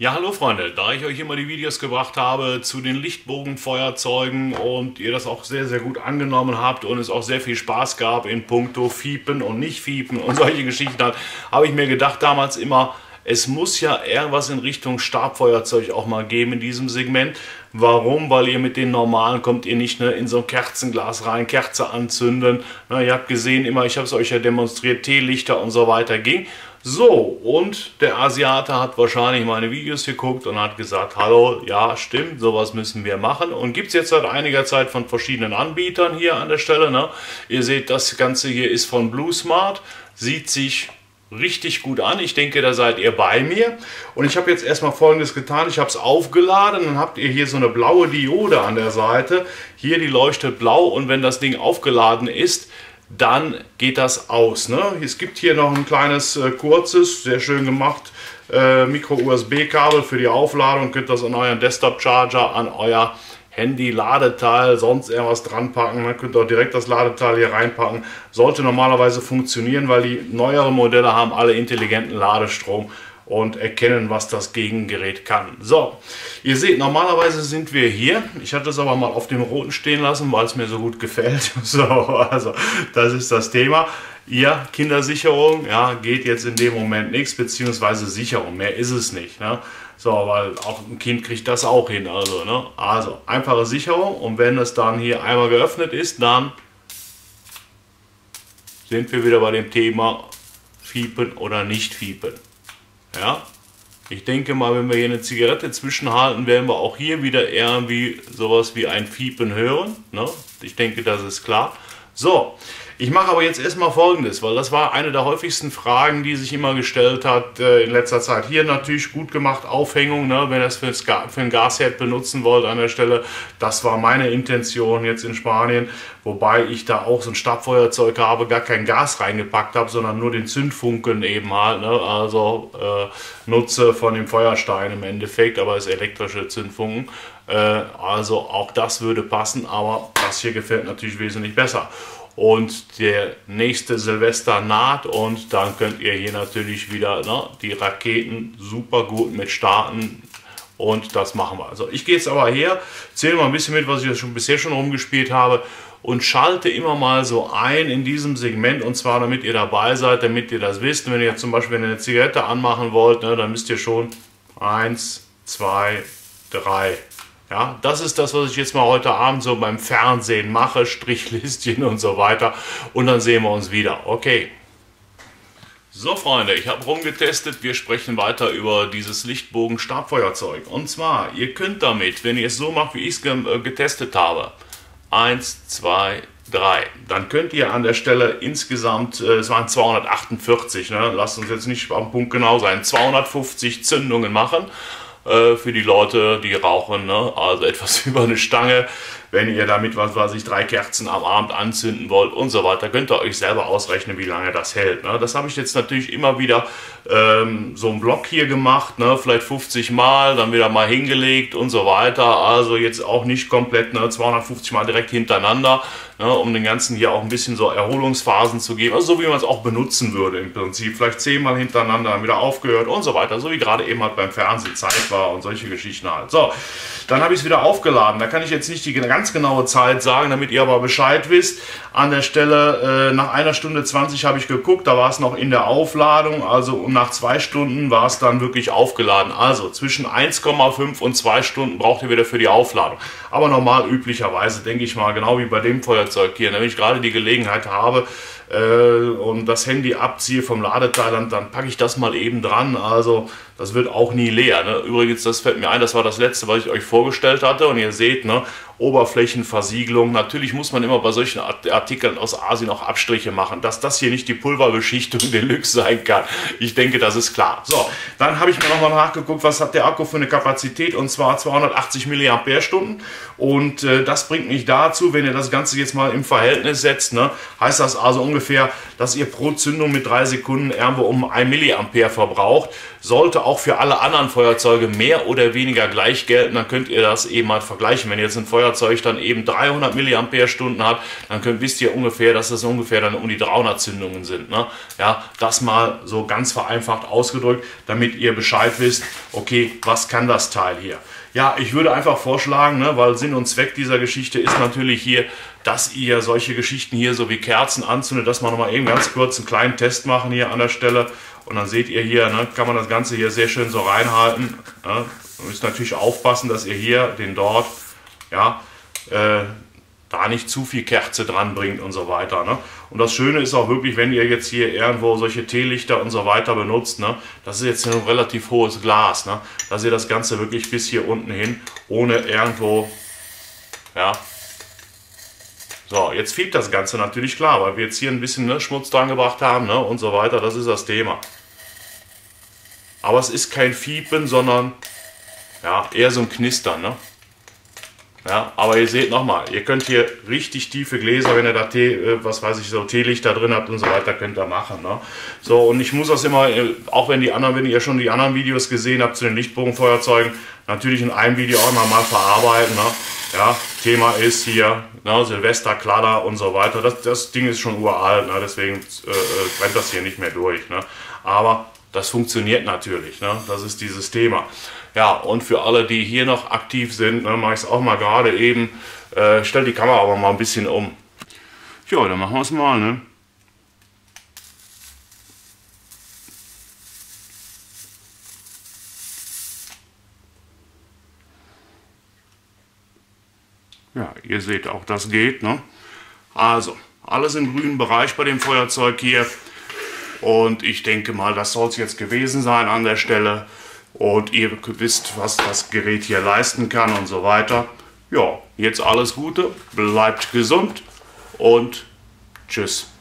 Ja, hallo Freunde, da ich euch immer die Videos gebracht habe zu den Lichtbogenfeuerzeugen und ihr das auch sehr, sehr gut angenommen habt und es auch sehr viel Spaß gab in puncto Fiepen und nicht Fiepen und solche Geschichten, habe ich mir gedacht damals immer, es muss ja irgendwas in Richtung Stabfeuerzeug auch mal geben in diesem Segment. Warum? Weil ihr mit den normalen kommt ihr nicht in so ein Kerzenglas rein, Kerze anzünden. Ihr habt gesehen immer, ich habe es euch ja demonstriert, Teelichter und so weiter ging. So, und der Asiate hat wahrscheinlich meine Videos geguckt und hat gesagt, hallo, ja stimmt, sowas müssen wir machen. Und gibt es jetzt seit einiger Zeit von verschiedenen Anbietern hier an der Stelle. Ihr seht, das Ganze hier ist von BlueSmart, sieht sich richtig gut an. Ich denke, da seid ihr bei mir. Und ich habe jetzt erstmal Folgendes getan. Ich habe es aufgeladen. Dann habt ihr hier so eine blaue Diode an der Seite. Hier, die leuchtet blau. Und wenn das Ding aufgeladen ist, dann geht das aus. Es gibt hier noch ein kleines, kurzes, sehr schön gemacht, Micro-USB-Kabel für die Aufladung. Könnt das an euren Desktop-Charger, an euer Handy-Ladeteil, sonst irgendwas dran packen. Dann könnt ihr auch direkt das Ladeteil hier reinpacken. Sollte normalerweise funktionieren, weil die neueren Modelle haben alle intelligenten Ladestrom und erkennen, was das Gegengerät kann. So, ihr seht, normalerweise sind wir hier. Ich hatte es aber mal auf dem roten stehen lassen, weil es mir so gut gefällt. So, also das ist das Thema. Ihr Kindersicherung, ja, geht jetzt in dem Moment nichts, beziehungsweise Sicherung, mehr ist es nicht. So, weil auch ein Kind kriegt das auch hin. Also einfache Sicherung, und wenn es dann hier einmal geöffnet ist, dann sind wir wieder bei dem Thema Fiepen oder nicht Fiepen. Ja, ich denke mal, wenn wir hier eine Zigarette zwischenhalten, werden wir auch hier wieder irgendwie sowas wie ein Fiepen hören. Ich denke, das ist klar. So, ich mache aber jetzt erstmal Folgendes, weil das war eine der häufigsten Fragen, die sich immer gestellt hat in letzter Zeit. Hier natürlich gut gemacht, Aufhängung, wenn ihr es für ein Gasherd benutzen wollt an der Stelle. Das war meine Intention jetzt in Spanien, wobei ich da auch so ein Stabfeuerzeug habe, gar kein Gas reingepackt habe, sondern nur den Zündfunken eben halt. Also nutze von dem Feuerstein im Endeffekt, aber es ist elektrische Zündfunken. Also auch das würde passen, aber das hier gefällt natürlich wesentlich besser. Und der nächste Silvester naht und dann könnt ihr hier natürlich wieder die Raketen super gut mit starten, und das machen wir. Also ich gehe jetzt aber her, zähle mal ein bisschen mit, was ich bisher schon rumgespielt habe, und schalte immer mal so ein in diesem Segment, und zwar damit ihr dabei seid, damit ihr das wisst. Wenn ihr zum Beispiel eine Zigarette anmachen wollt, dann müsst ihr schon 1, 2, 3. Ja, das ist das, was ich jetzt mal heute Abend so beim Fernsehen mache, Strichlistchen und so weiter. Und dann sehen wir uns wieder. Okay. So Freunde, ich habe rumgetestet. Wir sprechen weiter über dieses Lichtbogen-Stabfeuerzeug. Und zwar, ihr könnt damit, wenn ihr es so macht, wie ich es getestet habe, 1, 2, 3. Dann könnt ihr an der Stelle insgesamt, es waren 248, lasst uns jetzt nicht am Punkt genau sein, 250 Zündungen machen. Für die Leute, die rauchen, also etwas über eine Stange. Wenn ihr damit, was weiß ich, 3 Kerzen am Abend anzünden wollt und so weiter, könnt ihr euch selber ausrechnen, wie lange das hält. Das habe ich jetzt natürlich immer wieder so einen Block hier gemacht, vielleicht 50 Mal, dann wieder mal hingelegt und so weiter. Also jetzt auch nicht komplett 250 Mal direkt hintereinander, um den ganzen hier auch ein bisschen so Erholungsphasen zu geben. Also so wie man es auch benutzen würde im Prinzip. Vielleicht 10 Mal hintereinander, dann wieder aufgehört und so weiter. So wie gerade eben halt beim Fernsehen Zeit war und solche Geschichten halt. So, dann habe ich es wieder aufgeladen. Da kann ich jetzt nicht die ganz genaue Zeit sagen, damit ihr aber Bescheid wisst. An der Stelle, nach 1 Stunde 20 habe ich geguckt, da war es noch in der Aufladung. Also nach 2 Stunden war es dann wirklich aufgeladen. Also zwischen 1,5 und 2 Stunden braucht ihr wieder für die Aufladung. Aber normal, üblicherweise, denke ich mal, genau wie bei dem Feuerzeug hier, wenn ich gerade die Gelegenheit habe und das Handy abziehe vom Ladeteil, dann packe ich das mal eben dran. Also das wird auch nie leer. Übrigens, das fällt mir ein, das war das letzte, was ich euch vorgestellt hatte. Und ihr seht, Oberflächenversiegelung. Natürlich muss man immer bei solchen Artikeln aus Asien auch Abstriche machen, dass das hier nicht die Pulverbeschichtung Deluxe sein kann. Ich denke, das ist klar. So, dann habe ich mir nochmal nachgeguckt, was hat der Akku für eine Kapazität, und zwar 280 mAh. Und das bringt mich dazu, wenn ihr das Ganze jetzt mal im Verhältnis setzt, heißt das also ungefähr ungefähr, dass ihr pro Zündung mit 3 Sekunden irgendwo um 1 Milliampere verbraucht. Sollte auch für alle anderen Feuerzeuge mehr oder weniger gleich gelten, dann könnt ihr das eben mal vergleichen. Wenn jetzt ein Feuerzeug dann eben 300 Milliampere-Stunden hat, dann wisst ihr ungefähr, dass das ungefähr dann um die 300 Zündungen sind. Ne? Ja, das mal so ganz vereinfacht ausgedrückt, damit ihr Bescheid wisst, okay, was kann das Teil hier? Ja, ich würde einfach vorschlagen, ne, weil Sinn und Zweck dieser Geschichte ist natürlich hier, dass ihr solche Geschichten hier so wie Kerzen anzündet, dass wir nochmal eben ganz kurz einen kleinen Test machen hier an der Stelle. Und dann seht ihr hier, ne, kann man das Ganze hier sehr schön so reinhalten. Ne. Ihr müsst natürlich aufpassen, dass ihr hier den dort, ja, da nicht zu viel Kerze dran bringt und so weiter. Ne? Und das Schöne ist auch wirklich, wenn ihr jetzt hier irgendwo solche Teelichter und so weiter benutzt, ne? Das ist jetzt ein relativ hohes Glas, ne? Dass ihr das Ganze wirklich bis hier unten hin, ohne irgendwo, ja. So, jetzt fiebt das Ganze natürlich klar, weil wir jetzt hier ein bisschen, ne, Schmutz dran gebracht haben, ne, und so weiter. Das ist das Thema. Aber es ist kein Fiepen, sondern ja, eher so ein Knistern, ne? Ja, aber ihr seht nochmal, ihr könnt hier richtig tiefe Gläser, wenn ihr da was weiß ich, so Teelichter drin habt und so weiter, könnt ihr machen. Ne? So, und ich muss das immer, auch wenn ihr schon die anderen Videos gesehen habt zu den Lichtbogenfeuerzeugen, natürlich in einem Video auch mal verarbeiten. Ne? Ja, Thema ist hier, ne, Silvester, Kladder und so weiter. Das Ding ist schon uralt, ne? Deswegen brennt das hier nicht mehr durch. Ne? Aber das funktioniert natürlich, ne? Das ist dieses Thema. Ja, und für alle, die hier noch aktiv sind, ne, mache ich es auch mal gerade eben. Stell die Kamera aber mal ein bisschen um. Ja, dann machen wir es mal, ne? Ja, ihr seht auch, das geht, ne? Also, alles im grünen Bereich bei dem Feuerzeug hier. Und ich denke mal, das soll es jetzt gewesen sein an der Stelle. Und ihr wisst, was das Gerät hier leisten kann und so weiter. Ja, jetzt alles Gute, bleibt gesund und tschüss.